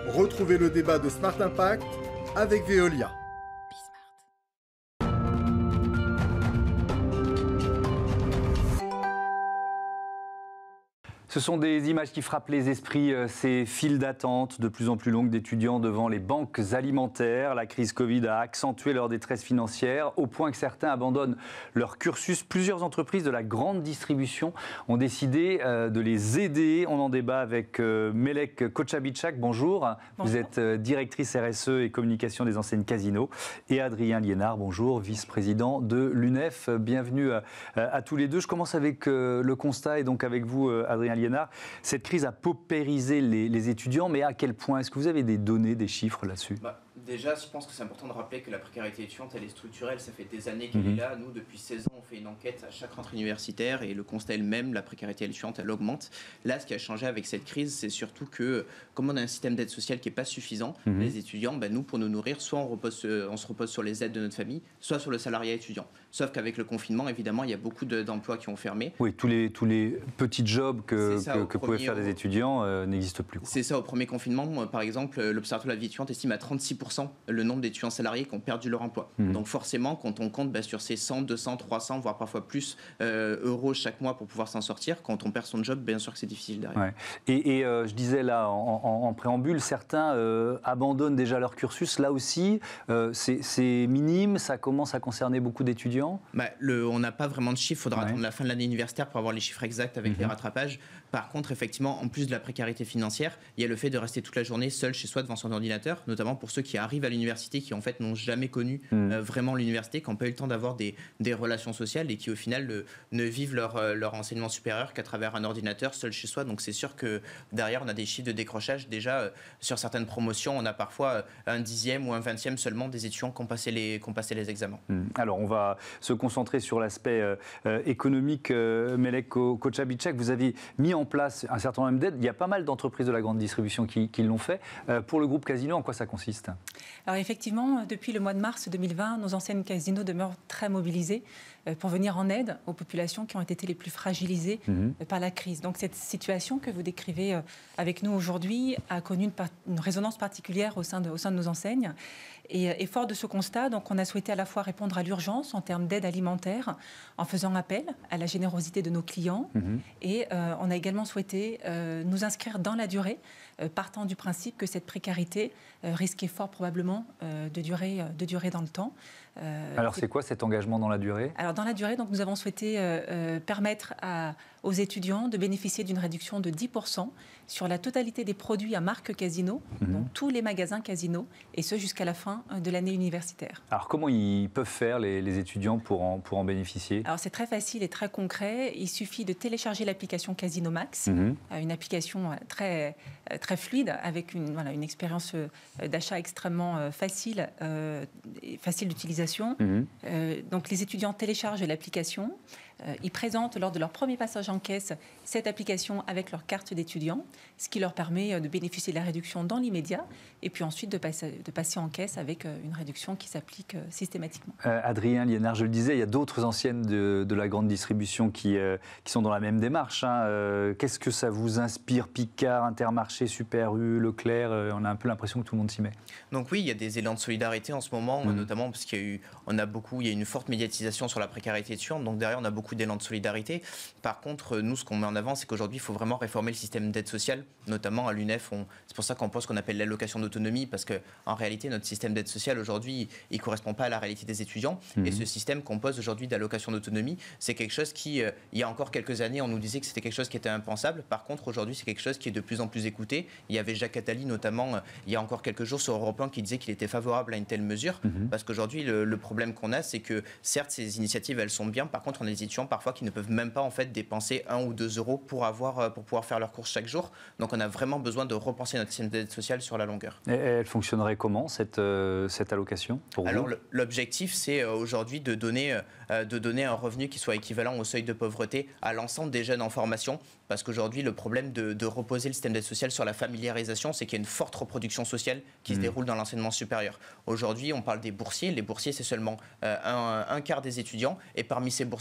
Retrouvez le débat de Smart Impact avec Veolia. Ce sont des images qui frappent les esprits, ces files d'attente de plus en plus longues d'étudiants devant les banques alimentaires. La crise Covid a accentué leur détresse financière, au point que certains abandonnent leur cursus. Plusieurs entreprises de la grande distribution ont décidé de les aider. On en débat avec Melek Kochabichak. Bonjour. Bonjour. Vous êtes directrice RSE et communication des enseignes Casino. Et Adrien Liénard, bonjour, vice-président de l'UNEF. Bienvenue à tous les deux. Je commence avec le constat et donc avec vous, Adrien Liénard. Cette crise a paupérisé les étudiants, mais à quel point? Est-ce que vous avez des données, des chiffres là-dessus? Déjà, je pense que c'est important de rappeler que la précarité étudiante, elle est structurelle. Ça fait des années qu'elle est là. Nous, depuis 16 ans, on fait une enquête à chaque rentrée universitaire et le constat est le même, la précarité étudiante, elle augmente. Là, ce qui a changé avec cette crise, c'est surtout que, comme on a un système d'aide sociale qui n'est pas suffisant, les étudiants, nous, pour nous nourrir, soit on se repose sur les aides de notre famille, soit sur le salariat étudiant. Sauf qu'avec le confinement, évidemment, il y a beaucoup d'emplois qui ont fermé. Oui, tous les petits jobs que pouvaient faire des étudiants n'existent plus. C'est ça, au premier confinement, par exemple, l'Observatoire de la vie étudiante estime à 36% le nombre d'étudiants salariés qui ont perdu leur emploi. Donc forcément, quand on compte sur ces 100, 200, 300, voire parfois plus euros chaque mois pour pouvoir s'en sortir, quand on perd son job, bien sûr que c'est difficile derrière. Ouais. Et je disais là, en préambule, certains abandonnent déjà leur cursus. Là aussi, c'est minime, ça commence à concerner beaucoup d'étudiants. On n'a pas vraiment de chiffres, il faudra attendre la fin de l'année universitaire pour avoir les chiffres exacts avec les rattrapages. Par contre, effectivement, en plus de la précarité financière, il y a le fait de rester toute la journée seul chez soi devant son ordinateur, notamment pour ceux qui arrivent à l'université, qui en fait n'ont jamais connu vraiment l'université, qui n'ont pas eu le temps d'avoir des relations sociales et qui au final ne vivent leur enseignement supérieur qu'à travers un ordinateur seul chez soi. Donc c'est sûr que derrière on a des chiffres de décrochage. Déjà sur certaines promotions, on a parfois un 10e ou un 20e seulement des étudiants qui ont passé les examens. Alors on va se concentrer sur l'aspect économique. Melek Kochabichak, vous avez mis en place un certain nombre d'aides. Il y a pas mal d'entreprises de la grande distribution qui l'ont fait. Pour le groupe Casino, en quoi ça consiste? Alors effectivement, depuis le mois de mars 2020, nos enseignes Casino demeurent très mobilisées pour venir en aide aux populations qui ont été les plus fragilisées par la crise. Donc cette situation que vous décrivez avec nous aujourd'hui a connu une résonance particulière au sein de nos enseignes. Et fort de ce constat, donc, on a souhaité à la fois répondre à l'urgence en termes d'aide alimentaire, en faisant appel à la générosité de nos clients. Et on a également souhaité nous inscrire dans la durée, partant du principe que cette précarité risquait fort probablement de durer dans le temps. Alors c'est quoi cet engagement dans la durée? Alors dans la durée, donc, nous avons souhaité permettre aux étudiants de bénéficier d'une réduction de 10% sur la totalité des produits à marque Casino, donc tous les magasins Casino, et ce jusqu'à la fin de l'année universitaire. Alors comment ils peuvent faire les étudiants pour en bénéficier? Alors c'est très facile et très concret. Il suffit de télécharger l'application Casino Max, une application très fluide avec une expérience d'achat extrêmement facile d'utilisation. Donc les étudiants téléchargent l'application. Ils présentent lors de leur premier passage en caisse cette application avec leur carte d'étudiant, ce qui leur permet de bénéficier de la réduction dans l'immédiat et puis ensuite de passer en caisse avec une réduction qui s'applique systématiquement. Adrien Liénard, je le disais, il y a d'autres anciennes de la grande distribution qui sont dans la même démarche. Qu'est-ce que ça vous inspire? Picard, Intermarché, Super U, Leclerc, on a un peu l'impression que tout le monde s'y met. Donc oui, il y a des élans de solidarité en ce moment, notamment parce qu'il y a une forte médiatisation sur la précarité étudiante, donc derrière on a beaucoup d'élan de solidarité. Par contre, nous, ce qu'on met en avant, c'est qu'aujourd'hui, il faut vraiment réformer le système d'aide sociale, notamment à l'UNEF. C'est pour ça qu'on pense qu'on appelle l'allocation d'autonomie, parce qu'en réalité, notre système d'aide sociale, aujourd'hui, il ne correspond pas à la réalité des étudiants. Et ce système qu'on pose aujourd'hui d'allocation d'autonomie, c'est quelque chose qui, il y a encore quelques années, on nous disait que c'était quelque chose qui était impensable. Par contre, aujourd'hui, c'est quelque chose qui est de plus en plus écouté. Il y avait Jacques Attali, notamment, il y a encore quelques jours sur Europe 1, qui disait qu'il était favorable à une telle mesure. Parce qu'aujourd'hui, le problème qu'on a, c'est que, certes, ces initiatives, elles sont bien. Par contre, on a des étudiants parfois qui ne peuvent même pas en fait dépenser 1 ou 2 euros pour pouvoir faire leurs courses chaque jour. Donc on a vraiment besoin de repenser notre système d'aide sociale sur la longueur. Et elle fonctionnerait comment cette allocation pour Alors vous? l'objectif c'est aujourd'hui de donner un revenu qui soit équivalent au seuil de pauvreté à l'ensemble des jeunes en formation, parce qu'aujourd'hui le problème de reposer le système d'aide sociale sur la familiarisation, c'est qu'il y a une forte reproduction sociale qui se déroule dans l'enseignement supérieur. Aujourd'hui on parle des boursiers, les boursiers c'est seulement un quart des étudiants, et parmi ces boursiers-là il y en a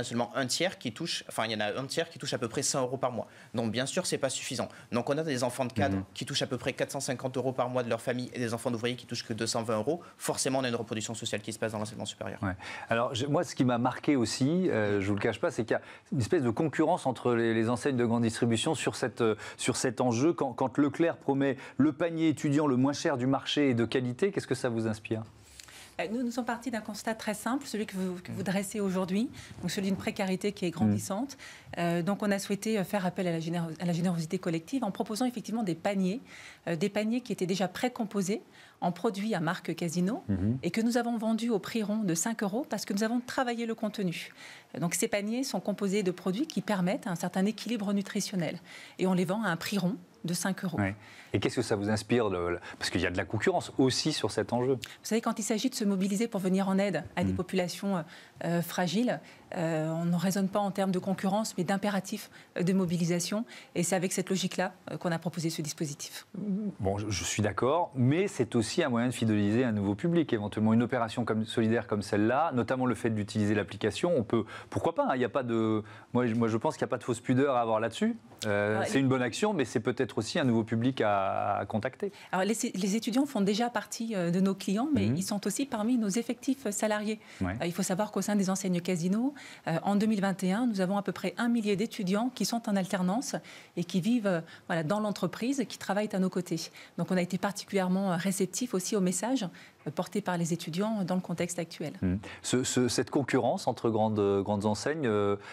seulement un tiers qui touche, il y en a un tiers qui touche à peu près 100 € par mois. Donc bien sûr, c'est pas suffisant. Donc on a des enfants de cadre qui touchent à peu près 450 € par mois de leur famille et des enfants d'ouvriers qui touchent que 220 €. Forcément, on a une reproduction sociale qui se passe dans l'enseignement supérieur. Ouais. Alors moi, ce qui m'a marqué aussi, je vous le cache pas, c'est qu'il y a une espèce de concurrence entre les enseignes de grande distribution sur cet enjeu. Quand Leclerc promet le panier étudiant le moins cher du marché et de qualité, qu'est-ce que ça vous inspire ? Nous sommes partis d'un constat très simple, celui que vous dressez aujourd'hui, donc celui d'une précarité qui est grandissante. Donc on a souhaité faire appel à la générosité collective en proposant effectivement des paniers qui étaient déjà précomposés en produits à marque Casino et que nous avons vendus au prix rond de 5 € parce que nous avons travaillé le contenu. Donc ces paniers sont composés de produits qui permettent un certain équilibre nutritionnel et on les vend à un prix rond de 5 €. Ouais. Et qu'est-ce que ça vous inspire parce qu'il y a de la concurrence aussi sur cet enjeu. Vous savez, quand il s'agit de se mobiliser pour venir en aide à des populations fragiles, on ne raisonne pas en termes de concurrence, mais d'impératif de mobilisation. Et c'est avec cette logique-là qu'on a proposé ce dispositif. Bon, je suis d'accord, mais c'est aussi un moyen de fidéliser un nouveau public. Éventuellement, une opération solidaire comme celle-là, notamment le fait d'utiliser l'application, on peut... Pourquoi pas, hein, il y a pas de... Moi, je pense qu'il n'y a pas de fausse pudeur à avoir là-dessus. C'est une bonne action, mais c'est peut-être aussi un nouveau public à contacter. Alors, les étudiants font déjà partie de nos clients, mais ils sont aussi parmi nos effectifs salariés. Ouais. Il faut savoir qu'au sein des enseignes Casino, en 2021, nous avons à peu près 1 millier d'étudiants qui sont en alternance et qui vivent dans l'entreprise, qui travaillent à nos côtés. Donc on a été particulièrement réceptifs aussi aux messages portés par les étudiants dans le contexte actuel. Cette concurrence entre grandes enseignes,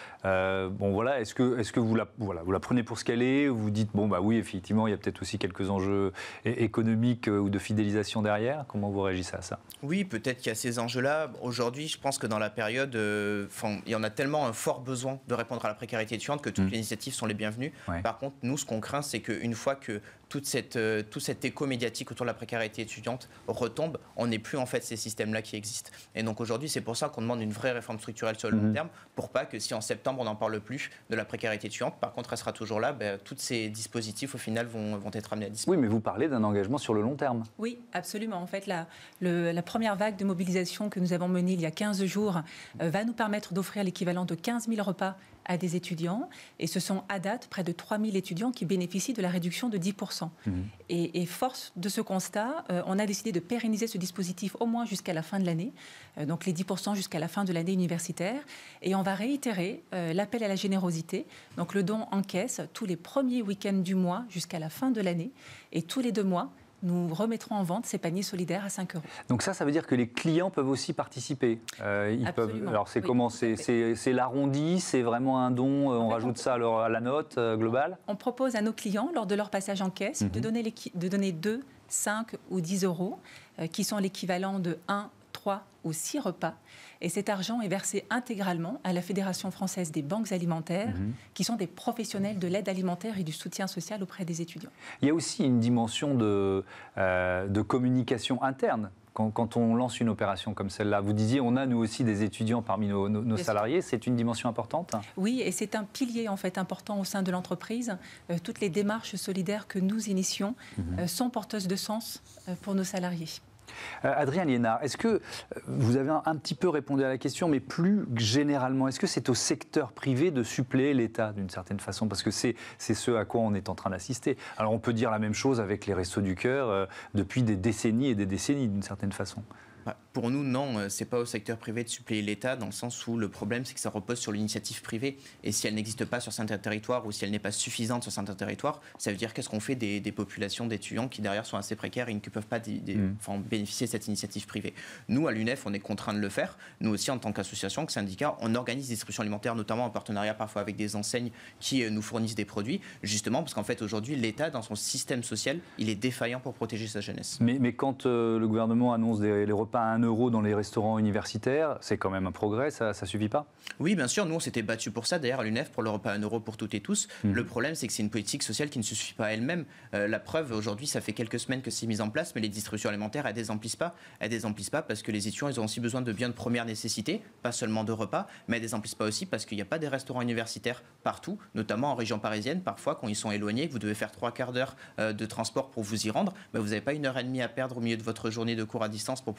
est-ce que vous la prenez pour ce qu'elle est, vous dites, oui, effectivement, il y a peut-être aussi quelques enjeux économiques ou de fidélisation derrière. Comment vous réagissez à ça ? Oui, peut-être qu'il y a ces enjeux-là. Aujourd'hui, je pense que dans la période, il y en a tellement un fort besoin de répondre à la précarité étudiante que toutes les initiatives sont les bienvenues. Ouais. Par contre, nous, ce qu'on craint, c'est qu'une fois que tout cet écho médiatique autour de la précarité étudiante retombe, on n'est plus en fait ces systèmes-là qui existent. Et donc aujourd'hui, c'est pour ça qu'on demande une vraie réforme structurelle sur le long terme, pour pas que si en septembre on n'en parle plus de la précarité étudiante, par contre elle sera toujours là, tous ces dispositifs au final vont être amenés à disparaître. Oui, mais vous parlez d'un engagement sur le long terme. Oui, absolument. En fait, la première vague de mobilisation que nous avons menée il y a 15 jours va nous permettre d'offrir l'équivalent de 15 000 repas à des étudiants. Et ce sont à date près de 3 000 étudiants qui bénéficient de la réduction de 10%. Et force de ce constat, on a décidé de pérenniser ce dispositif au moins jusqu'à la fin de l'année, donc les 10% jusqu'à la fin de l'année universitaire. Et on va réitérer l'appel à la générosité, donc le don en caisse tous les premiers week-ends du mois jusqu'à la fin de l'année. Et tous les 2 mois, nous remettrons en vente ces paniers solidaires à 5 €. Donc ça veut dire que les clients peuvent aussi participer. Alors c'est comment ? C'est l'arrondi, c'est vraiment un don, on rajoute ça à la note globale ? On propose à nos clients, lors de leur passage en caisse, de donner 2, 5 ou 10 €, qui sont l'équivalent de 1, 3 ou 6 repas. Et cet argent est versé intégralement à la Fédération française des banques alimentaires, qui sont des professionnels de l'aide alimentaire et du soutien social auprès des étudiants. Il y a aussi une dimension de communication interne. Quand on lance une opération comme celle-là, vous disiez, on a nous aussi des étudiants parmi nos salariés, c'est une dimension importante ? Oui, et c'est un pilier en fait important au sein de l'entreprise. Toutes les démarches solidaires que nous initions sont porteuses de sens pour nos salariés. Adrien Liénard, est-ce que vous avez un petit peu répondu à la question, mais plus généralement, est-ce que c'est au secteur privé de suppléer l'État d'une certaine façon ? Parce que c'est ce à quoi on est en train d'assister. Alors on peut dire la même chose avec les Restos du Cœur depuis des décennies et des décennies d'une certaine façon. Pour nous, non, c'est pas au secteur privé de suppléer l'État, dans le sens où le problème, c'est que ça repose sur l'initiative privée. Et si elle n'existe pas sur certains territoires, ou si elle n'est pas suffisante sur certains territoires, ça veut dire qu'est-ce qu'on fait des populations d'étudiants qui derrière sont assez précaires et qui ne peuvent pas bénéficier de cette initiative privée. Nous, à l'UNEF, on est contraints de le faire. Nous aussi, en tant qu'association, que syndicat, on organise des distributions alimentaires, notamment en partenariat parfois avec des enseignes qui nous fournissent des produits, justement parce qu'en fait, aujourd'hui, l'État, dans son système social, il est défaillant pour protéger sa jeunesse. Mais quand le gouvernement annonce les repas à 1 € dans les restaurants universitaires, c'est quand même un progrès, ça suffit pas ? Oui, bien sûr, nous on s'était battus pour ça, d'ailleurs à l'UNEF, pour le repas à 1 € pour toutes et tous. Le problème, c'est que c'est une politique sociale qui ne se suffit pas à elle-même. La preuve, aujourd'hui, ça fait quelques semaines que c'est mis en place, mais les distributions alimentaires, elles désemplissent pas. Elles désemplissent pas parce que les étudiants, ils ont aussi besoin de biens de première nécessité, pas seulement de repas, mais elles désemplissent pas aussi parce qu'il n'y a pas des restaurants universitaires partout, notamment en région parisienne. Parfois, quand ils sont éloignés, vous devez faire 3/4 d'heure de transport pour vous y rendre, vous n'avez pas 1h30 à perdre au milieu de votre journée de cours à distance pour pouvoir aller prendre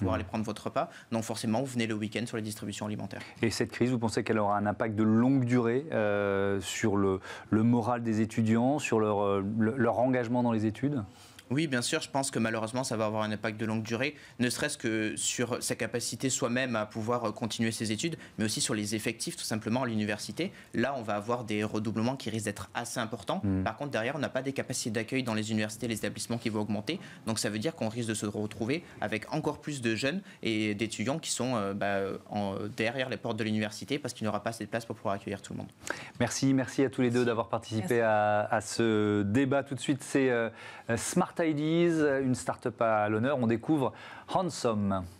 votre repas. Donc forcément, vous venez le week-end sur les distributions alimentaires. Et cette crise, vous pensez qu'elle aura un impact de longue durée sur le moral des étudiants, sur leur engagement dans les études ? Oui, bien sûr, je pense que malheureusement, ça va avoir un impact de longue durée, ne serait-ce que sur sa capacité soi-même à pouvoir continuer ses études, mais aussi sur les effectifs, tout simplement, à l'université. Là, on va avoir des redoublements qui risquent d'être assez importants. Par contre, derrière, on n'a pas des capacités d'accueil dans les universités, les établissements qui vont augmenter. Donc, ça veut dire qu'on risque de se retrouver avec encore plus de jeunes et d'étudiants qui sont derrière les portes de l'université parce qu'il n'y aura pas assez de place pour pouvoir accueillir tout le monde. Merci à tous les deux d'avoir participé à ce débat. Tout de suite, c'est Smart Ideas, une start-up à l'honneur. On découvre Handsome.